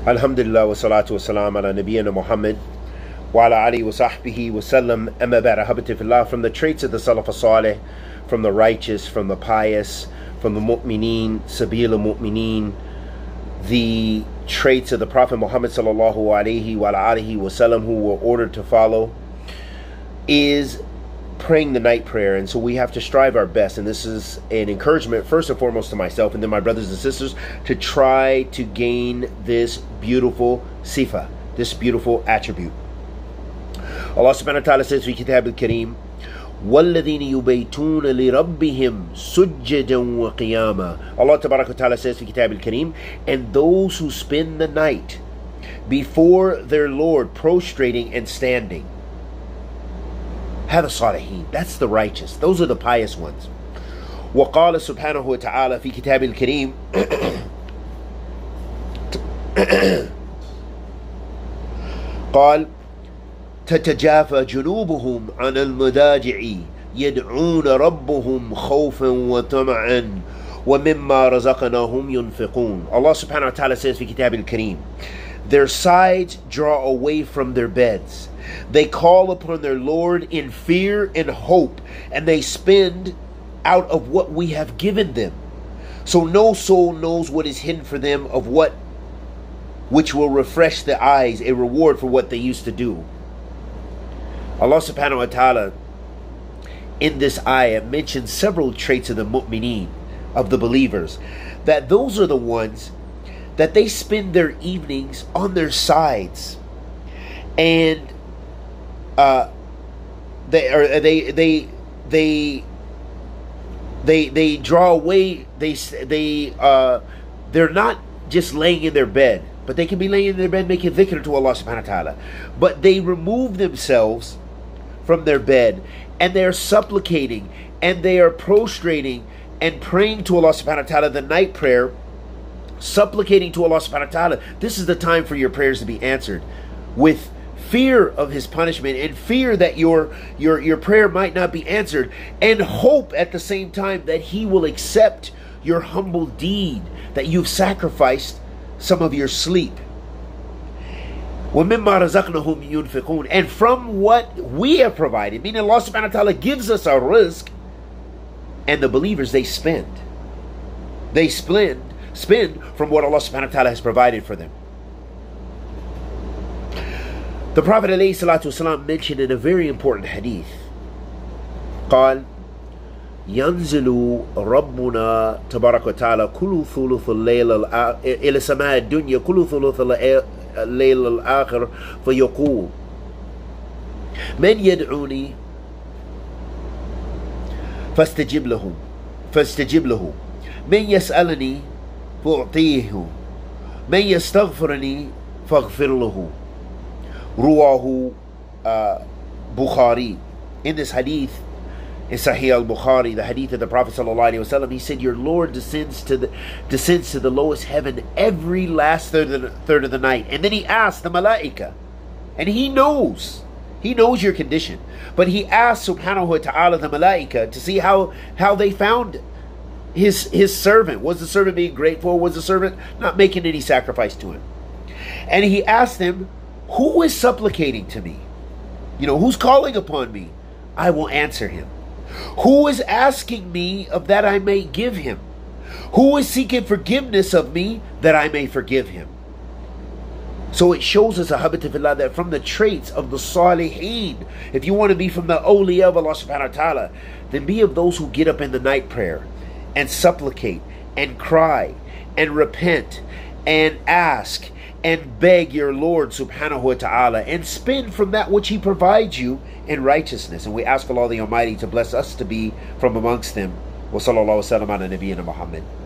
Alhamdulillah wa salatu wa salam ala nabiyyina Muhammad wa ala alihi wa sahbihi wa sallam. Amma ba'da, habati fillah. From the traits of the Salaf as-Salih, from the righteous, from the pious, from the mu'mineen, sabil al-mu'mineen, the traits of the Prophet Muhammad sallallahu alayhi wa alihi wa sallam, who were ordered to follow, is praying the night prayer. And so we have to strive our best, and this is an encouragement first and foremost to myself and then my brothers and sisters, to try to gain this beautiful sifa, this beautiful attribute. Allah subhanahu wa ta'ala says في كتاب الكريم وَالَّذِينَ يُبَيْتُونَ لِرَبِّهِمْ سُجَّدًا وَقِيَامًا. Allah tabarak wa ta'ala says في كتاب الكريم, and those who spend the night before their Lord prostrating and standing. هذا الصالحين, that's the righteous, those are the pious ones. وقال سبحانه وتعالى في كتاب الكريم قال تتجافى جنوبهم عن المضاجع يدعون ربهم خوفا وطمعا ومما رزقناهم ينفقون. Allah subhanahu wa ta'ala says في كتاب الكريم, their sides draw away from their beds. They call upon their Lord in fear and hope, and they spend out of what we have given them. So no soul knows what is hidden for them of what which will refresh the eyes, a reward for what they used to do. Allah subhanahu wa ta'ala in this ayah mentions several traits of the mu'mineen, of the believers, that those are the ones that they spend their evenings on their sides, and they draw away. They're not just laying in their bed, but they can be laying in their bed making dhikr to Allah subhanahu wa ta'ala. But they remove themselves from their bed, and they are supplicating, and they are prostrating and praying to Allah subhanahu wa ta'ala the night prayer, supplicating to Allah subhanahu wa ta'ala. This is the time for your prayers to be answered, with fear of His punishment and fear that your prayer might not be answered, and hope at the same time that He will accept your humble deed, that you've sacrificed some of your sleep. وَمِمَّا رَزَقْنَهُمْ يُنْفِقُونَ. And from what we have provided, meaning Allah subhanahu wa ta'ala gives us our rizq, and the believers, they spend. They spend from what Allah subhanahu wa ta'ala has provided for them. The Prophet alayhi salatu wasalam mentioned in a very important hadith, قال ينزل ربنا تبارك وتعالى كل ثلث الليل إلى سماء الدنيا كل ثلث الليل الآخر فيقول من يدعوني فاستجب له من يسألني فأعطيه من يستغفرني فاغفر له. Ruwahu Bukhari. In this hadith, in Sahih al-Bukhari, the hadith of the Prophet ﷺ, he said, your Lord descends to the lowest heaven every last third of the night. And then He asks the malaika, and He knows your condition, but He asks subhanahu wa ta'ala the malaika to see how they found his servant. Was the servant being grateful? Was the servant not making any sacrifice to Him? And He asked them, who is supplicating to me? Who's calling upon me? I will answer him. Who is asking me of that I may give him? Who is seeking forgiveness of me that I may forgive him? So it shows us, ahabatifillah, that from the traits of the salihin, if you want to be from the awliya of Allah subhanahu wa ta'ala, then be of those who get up in the night prayer and supplicate and cry and repent and ask and beg your Lord subhanahu wa ta'ala, and spend from that which He provides you in righteousness. And we ask Allah the Almighty to bless us to be from amongst them. Wa sallallahu wa sallam ala nabiyyina Muhammad.